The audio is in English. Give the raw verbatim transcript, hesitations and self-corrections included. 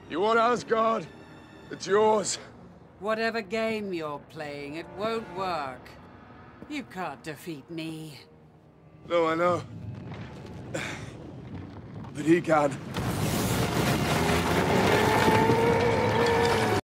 You want Asgard? It's yours. Whatever game you're playing, it won't work. You can't defeat me. No, I know. But he can.